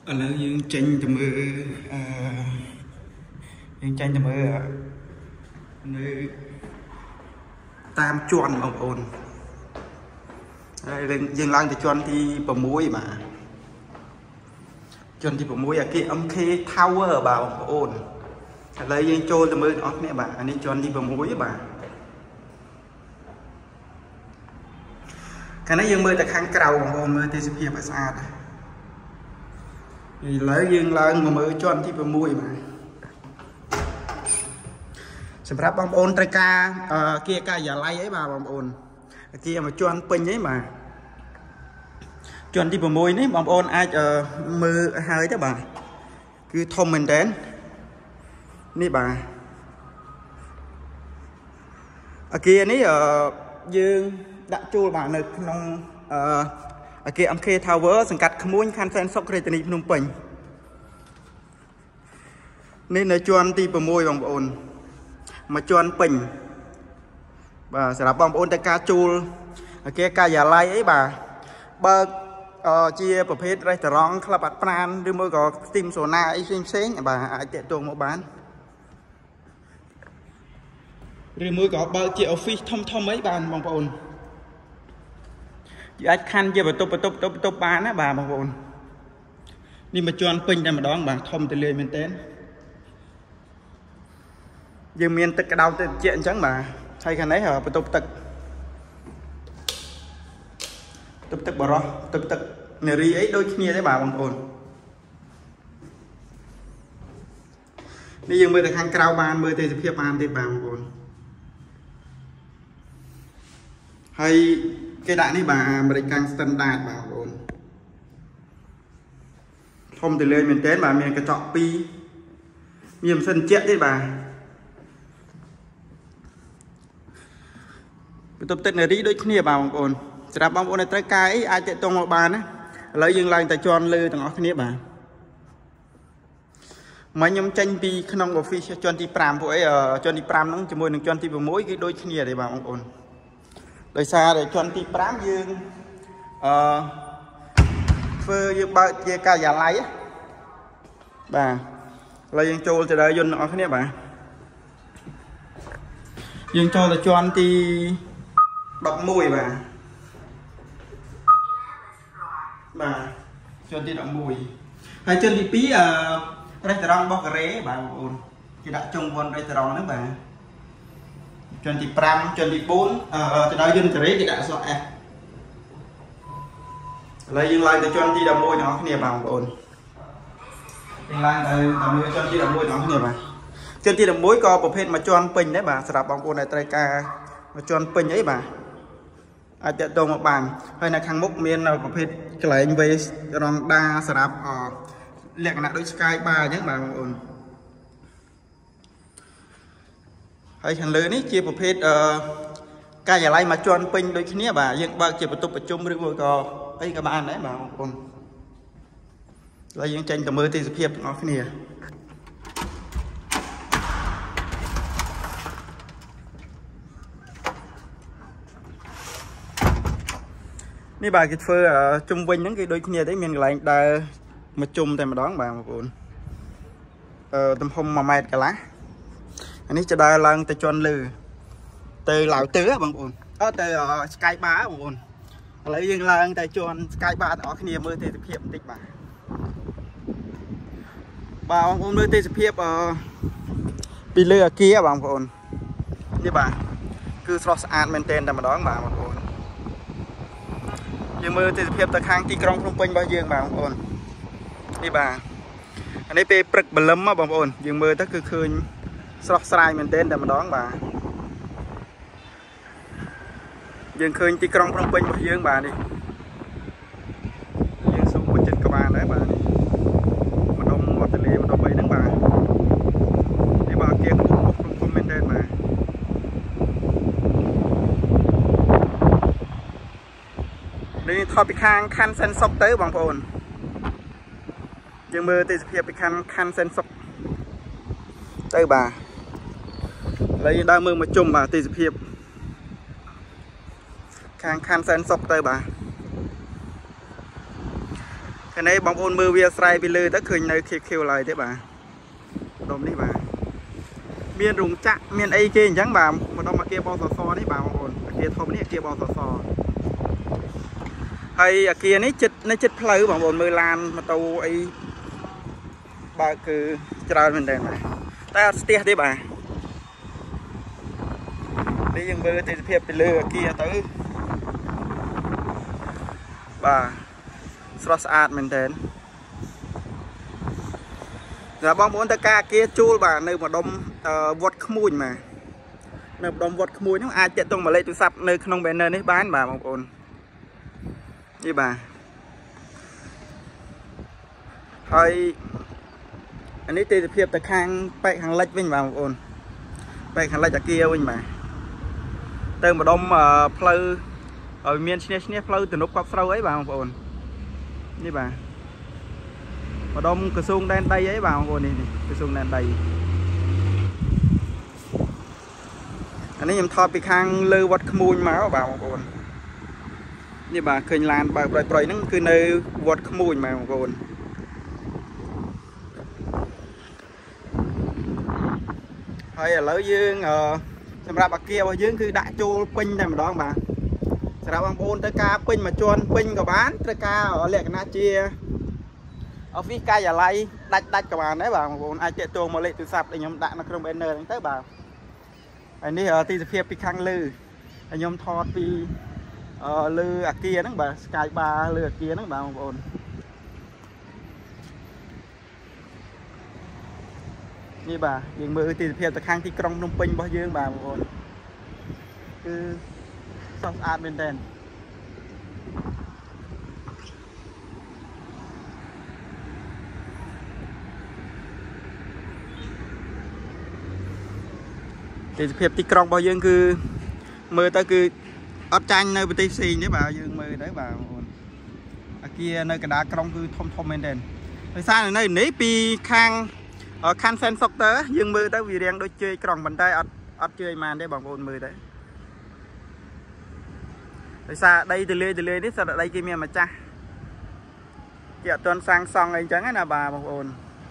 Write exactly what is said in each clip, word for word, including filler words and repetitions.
ឥឡូវយើងចេញទៅមើលអឺយើងចេញទៅមើលនៅតាមជាន់បងប្អូនហើយយើងឡើងទៅជាន់ទី6បាទជាន់ទី6អាគារ em ke Tower បាទបងប្អូនឥឡូវយើងចូលទៅមើលអស់គ្នាបាទអានេះជាន់ទី6បាទកាលនេះយើងមើលតែខាងក្រៅបងប្អូនមើលទេសភាពឲ្យស្អាតឥឡូវយើងឡើងមកមើលជាន់ទី6បាទសម្រាប់បងប្អូនត្រូវការអគារការិយាល័យអីបាទបងប្អូនអគារមួយជាន់ពេញអីបាទជាន់ទី6នេះបងប្អូនអាចមើលហើយទៅបាទគឺធំមែនតើនេះបាទអគារនេះយើងដាក់ចូលបាទនៅក្នុងអគារ em ke Tower សង្កាត់ក្មួយខណ្ឌសែនសុខរាជធានីភ្នំពេញនេះនៅជាន់ទី6បងប្អូនមកជាន់ពេញបាទសម្រាប់បងប្អូនទៅការជួលអគារការិយាល័យអីបាទបើជាប្រភេទរេស្តូរ៉ង់ក្លឹបអាត់ប្រាណឬមួយក៏ស្ទីមសូណាអីផ្សេងផ្សេងបាទអាចតាក់ទងមកបានឬមួយក៏បើជា office ធំធំអីបានបងប្អូនអាចខណ្ឌជាបន្ទប់បន្ទប់បន្ទប់បានណាបាទបងប្អូននេះមកជាន់ពេញតែម្ដងបាទធំទៅលើមែនតើយើងមានទឹកក្តៅទឹកត្រជាក់អញ្ចឹងបាទហើយខាងនេះបន្ទប់ទឹកទឹកទឹកបរោះទឹកទឹកនារីអីដូចគ្នាទេបាទបងប្អូននេះយើងមើលទៅខាងក្រៅបានមើលទេសភាពបានទេបាទបងប្អូនហើយគេដាក់នេះបាទអាមេរិកកាំង standard បាទបងប្អូនធំទៅលើមែនតើបាទមានកញ្ចក់ពីរមានម៉ាស៊ីនជាក់ទេបាទបន្ទប់ទឹកនារីដូចគ្នាបាទបងប្អូនសម្រាប់បងប្អូនដែលត្រូវការអីអាចតាក់ទងមកបានណាឥឡូវយើងឡើងតែជាន់លើទាំងអស់គ្នាបាទមកខ្ញុំចេញពីក្នុង office ជាន់ទី5ពួកអីជាន់ទី5ហ្នឹងជាមួយនឹងជាន់ទី6គឺដូចគ្នាទេបាទបងប្អូនដោយសារតែជាន់ទី5យើងអឺធ្វើយើងបើកជាការិយាល័យបាទឥឡូវយើងចូលទៅដល់យន្តទាំងអស់គ្នាបាទយើងចូលទៅជាន់ទី11បាទបាទជាន់ទី11ហើយជាន់ទី2អឺរេស្តូរ៉ង់របស់កូរ៉េបាទបងប្អូនគេដាក់ចុងវ៉ាន់រេស្តូរ៉ង់ហ្នឹងបាទជាន់ទី5ជាន់ទី4អឺទៅដល់យន្តកូរ៉េគេដាក់ស្លាក F ឥឡូវយើងឡើងទៅជាន់ទី11បងប្អូនគ្នាបាទបងប្អូនយើងឡើងទៅតាមមើលជាន់ទី11បងប្អូនគ្នាបាទជាន់ទី11ក៏ប្រភេទមួយជាន់ពេញដែរបាទសម្រាប់បងប្អូនដែលត្រូវការមួយជាន់ពេញអីបាទអាចតាក់ទងមកបានហើយនៅខាងមុខមានប្រភេទកន្លែងវេរ៉ង់ដាសម្រាប់លក្ខណៈដូច Sky Bar អញ្ចឹងបាទបងប្អូនហើយខាងលើនេះជាប្រភេទអឺការិយាល័យមួយជាន់ពេញដូចគ្នាបាទយើងបើកជាបន្ទប់ប្រជុំឬមួយក៏អីក៏បានដែរបាទបងប្អូនហើយយើងចេញទៅមើលទេសភាពទាំងអស់គ្នានេះបាទគេធ្វើជុំវិញហ្នឹងគេដូចគ្នាទេមានកន្លែងដើរមកជុំតែម្ដងបាទបងប្អូនអឺទំហំមួយម៉ែត្រកន្លះអានេះจะដើរឡើងទៅជាន់លើទៅឡាវទើបងប្អូនអត់ទៅ Sky Bar បងប្អូនឥឡូវយើងឡើងទៅជាន់ Sky Bar ទាំងអស់គ្នាមើលទេសភាពបន្តិចបាទបាទបងប្អូនមើលទេសភាពអឺពីលើអាគារបងប្អូននេះបាទគឺស្រស់ស្អាតមែនទែនតែម្ដងបាទបងប្អូនយើងមើលទេសភាពទៅខាងទីក្រុងភ្នំពេញរបស់យើងបាទបងប្អូននេះបាទអានេះពេលព្រឹកបលឹមបងប្អូនយើងមើលទៅគឺឃើញស្រស់ស្រាយមែនទែនតែម្ដងបាទយើងឃើញទីក្រុងភ្នំពេញរបស់យើងបាទនេះយើងសូមមកចិត្តក៏បានដែរបាទម្ដុំមាត់ទន្លេម្ដុំអីហ្នឹងបាទនេះបាទអគារខ្ពស់ខ្ពស់ធំមែនទែនបាទនេះថតពីខាងខណ្ឌសែនសុខទៅបងប្អូនយើងមើលទេសភាពពីខាងខណ្ឌសែនសុខទៅបាទឥឡូវយើងដើរមើលមកជុំបាទទេសភាពខាងខណ្ឌសែនសុខទៅបាទ ខ cái này bóng ôn mưa vía sài bị lư tất khơi nơi kêu kêu lại thế bà đom đi bà miền rùng chạ miền ấy kia chẳng bà mà đâu mà kia bao sò sò đấy bà bóng ôn kia thôm đấy kia bao sò sò hay kia này chích này chích phơi bóng ôn mưa lan mà tàu ấy bà cứ chờ mình đây này ta stia đấy bà đi dừng mưa thì phiệp bị lư kia tới bà sọt sạt mình đến là bóng muốn ta ca kia chua bà nơi mà đông vót khmui mà nơi đông vót khmui nó ai chạy tung mà lấy tôi sắp nơi không bên nơi đấy bán bà bóng ôn đi bà thôi anh ấy tìm phiệp ta khang bay hàng lệch vinh vào ôn bay hàng lệch ở kia vinh mà từ mà đông mà pleu ở miền sne sne pleu từ nút quắp sâu ấy bà bóng ôn đi bà mà đông cửa sung đen tay ấy vào rồi này cửa sung đen tay anh ấy em thọ bị khang lư vật khmui máu vào còn như bà khơi lan bà bơi bơi nó cứ nơi vật khmui mà còn hay là lỡ dương ờ xem ra bà kia bà dương cứ đại chô pin này mà đó bà sẽ ra bằng bồn tới ca pin mà chôn pin của bán tới ca ở lệ na chia ở phía ca giả lay đạch đạch các bạn đấy bà còn ai chạy tuồng mà lệ từ sạp để nhóm đạn nó không bên nơi tới bà anh đi ở tì phía bị khang lư anh nhóm thọt vì lư ở kia đó bà sky ba lư ở kia đó bà ổn như bà dừng mưa tì phía từ khang thì trong nông pin bao dương bà ổn cứ sọt ad bên đèn thì phiệp tí krong bao dương cứ mưa ta cứ ấp chanh nơi bên tây xì đấy bà dương mưa đấy bà ở kia nơi cái đá krong cứ thom thom bên đèn thời xa này nơi nấy pi khang ở khăn sen sọc tớ dương mưa tới vì đen đôi chơi krong bàn tay ấp ấp chơi màn đấy bằng ôn mưa đấy thời xa đây từ lê từ lê đấy sao đây kia miền mà cha chị tuần sang xong anh chẳng là bà bằng ôn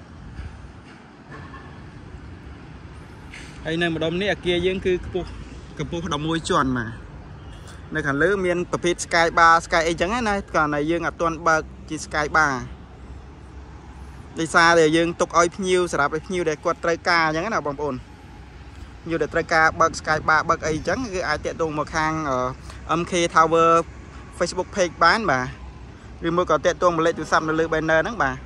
hay nơi mà đông này kia dương cứ cặp bộ đồng môi tròn mà nơi khả lứa miền tập hết sky ba sky ấy chẳng này còn này dương ở tuần bậc chỉ sky ba đi xa để dương tục oi nhiều sẽ đạp nhiều để quật trai ca chẳng nào bằng ổn nhiều để trai ca bậc sky ba bậc ấy chẳng cái ai tiện tùng một hàng ở âm khi tower Facebook page bán mà vì mới có tiện tùng một lệ từ sầm lừa banner đó bà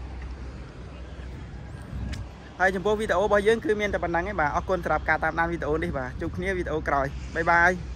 hay trong video bao nhiêu cứ miền tập bản năng ấy bà ở con tập cả tam năm video đi bà chụp video còi bye bye